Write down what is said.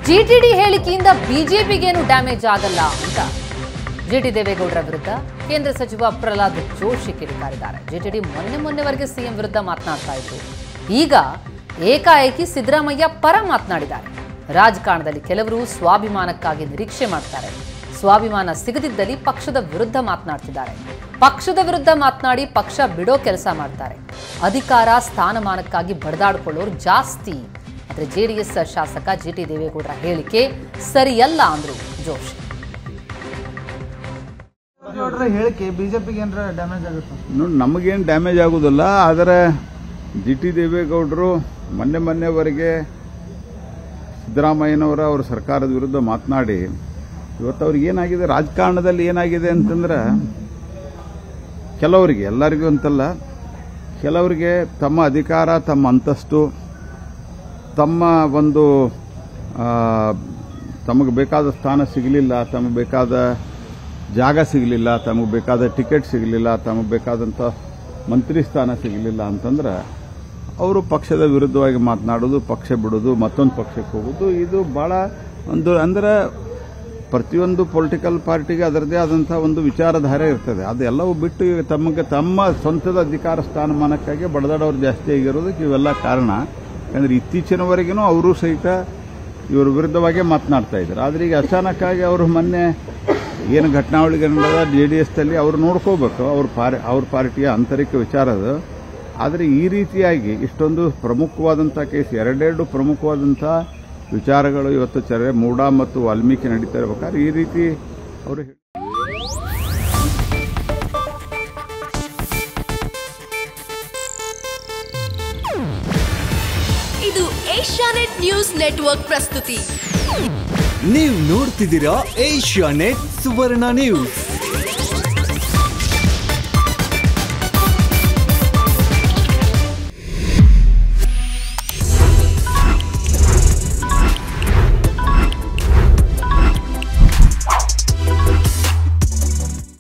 TTD ಹೇಳಿಕೆಯಿಂದ ಬಿಜೆಪಿಗೇನು damage ಆಗಲ್ಲ ಅಂತ ಜಿಟಿ ದೇವೇಗೌಡರ ವಿರುದ್ಧ ಕೇಂದ್ರ ಸಚಿವ ಪ್ರಹ್ಲಾದ್ ಜೋಶಿ ಕಿಡಿಕಾರಿದ್ದಾರೆ. ಜಿಟಿಡಿ ಮೊನ್ನೆವರೆಗೆ ಸಿಎಂ ವಿರುದ್ಧ ಮಾತನಾಡ್ತಾ ಇದ್ರು. ಈಗ ಏಕಾಏಕಿ ಸಿದ್ದರಾಮಯ್ಯ ಪರ ಮಾತನಾಡಿದ್ದಾರೆ. ರಾಜಕಾರಣದಲ್ಲಿ ಕೆಲವರು ಸ್ವಾಭಿಮಾನಕ್ಕಾಗಿ ನಿರೀಕ್ಷೆ ಮಾಡ್ತಾರೆ. ಸ್ವಾಭಿಮಾನ ಸಿಗದಿದ್ದಲ್ಲಿ ಪಕ್ಷದ ವಿರುದ್ಧ ಮಾತನಾಡ್ತಿದ್ದಾರೆ. ಪಕ್ಷದ ವಿರುದ್ಧ ಮಾತನಾಡಿ ಪಕ್ಷ ಬಿಡೋ ಕೆಲಸ ಮಾಡ್ತಾರೆ. ಅಧಿಕಾರ ಸ್ಥಾನಮಾನಕ್ಕಾಗಿ ಬಡದಾಡಿಕೊಳ್ಳೋರು ಜಾಸ್ತಿ. ಆದರೆ ಜೆಡಿಎಸ್ ಶಾಸಕ ಜಿಟಿ ದೇವೇಗೌಡರ ಹೇಳಿಕೆ ಸರಿಯಲ್ಲ ಅಂದ್ರು ಜೋಶಿ. ಹೇಳಿಕೆ ಬಿಜೆಪಿಗೆ ಏನಾರ ಡ್ಯಾಮೇಜ್ ಆಗುತ್ತೆ? ನೋಡಿ, ನಮಗೇನು ಡ್ಯಾಮೇಜ್ ಆಗೋದಿಲ್ಲ. ಆದರೆ ಜಿಟಿ ದೇವೇಗೌಡರು ಮೊನ್ನೆವರೆಗೆ ಸಿದ್ದರಾಮಯ್ಯನವರ ಅವ್ರ ಸರ್ಕಾರದ ವಿರುದ್ಧ ಮಾತನಾಡಿ ಇವತ್ತು ಅವ್ರಿಗೆ ಏನಾಗಿದೆ, ರಾಜಕಾರಣದಲ್ಲಿ ಏನಾಗಿದೆ ಅಂತಂದ್ರೆ ಕೆಲವರಿಗೆ, ಎಲ್ಲರಿಗೂ ಅಂತಲ್ಲ, ಕೆಲವರಿಗೆ ತಮ್ಮ ಅಧಿಕಾರ, ತಮ್ಮ ಅಂತಸ್ತು, ತಮ್ಮ ಒಂದು ತಮಗೆ ಬೇಕಾದ ಸ್ಥಾನ ಸಿಗಲಿಲ್ಲ, ತಮಗೆ ಬೇಕಾದ ಜಾಗ ಸಿಗಲಿಲ್ಲ, ತಮಗೆ ಬೇಕಾದ ಟಿಕೆಟ್ ಸಿಗಲಿಲ್ಲ, ತಮಗೆ ಬೇಕಾದಂಥ ಮಂತ್ರಿ ಸ್ಥಾನ ಸಿಗಲಿಲ್ಲ ಅಂತಂದ್ರೆ ಅವರು ಪಕ್ಷದ ವಿರುದ್ಧವಾಗಿ ಮಾತನಾಡೋದು, ಪಕ್ಷ ಬಿಡೋದು, ಮತ್ತೊಂದು ಪಕ್ಷಕ್ಕೆ ಹೋಗೋದು, ಇದು ಬಹಳ ಒಂದು ಅಂದ್ರೆ ಪ್ರತಿಯೊಂದು ಪೊಲಿಟಿಕಲ್ ಪಾರ್ಟಿಗೆ ಅದರದೇ ಆದಂಥ ಒಂದು ವಿಚಾರಧಾರೆ ಇರ್ತದೆ. ಅದೆಲ್ಲವೂ ಬಿಟ್ಟು ತಮಗೆ ತಮ್ಮ ಸ್ವಂತದ ಅಧಿಕಾರ ಸ್ಥಾನಮಾನಕ್ಕಾಗಿ ಬಡದಾಡೋರು ಜಾಸ್ತಿ ಆಗಿರೋದಕ್ಕೆ ಇವೆಲ್ಲ ಕಾರಣ. ಯಾಕಂದ್ರೆ ಇತ್ತೀಚಿನವರೆಗೂ ಅವರು ಸಹಿತ ಇವರ ವಿರುದ್ಧವಾಗೇ ಮಾತನಾಡ್ತಾ ಇದ್ದಾರೆ. ಆದರೆ ಈಗ ಅಚಾನಕ್ಕಾಗಿ ಅವರು ಮೊನ್ನೆ ಏನು ಘಟನಾವಳಿಗೆ ನಡೆದ ಜೆಡಿಎಸ್ನಲ್ಲಿ ಅವರು ನೋಡ್ಕೋಬೇಕು, ಅವ್ರ ಪಾರ್ಟಿಯ ಆಂತರಿಕ ವಿಚಾರ ಅದು. ಆದರೆ ಈ ರೀತಿಯಾಗಿ ಇಷ್ಟೊಂದು ಪ್ರಮುಖವಾದಂಥ ಕೇಸ್, ಎರಡೆರಡು ಪ್ರಮುಖವಾದಂಥ ವಿಚಾರಗಳು ಇವತ್ತು ಮೂಡಾ ಮತ್ತು ವಾಲ್ಮೀಕಿ ನಡೀತಾ ಇರಬೇಕಾದ್ರೆ ಈ ರೀತಿ ಅವರು ಇದು ಏಷ್ಯಾನೆಟ್ ನ್ಯೂಸ್ ನೆಟ್ವರ್ಕ್ ಪ್ರಸ್ತುತಿ. ನೀವು ನೋಡ್ತಿದ್ದೀರಾ ಏಷ್ಯಾನೆಟ್ ಸುವರ್ಣ ನ್ಯೂಸ್.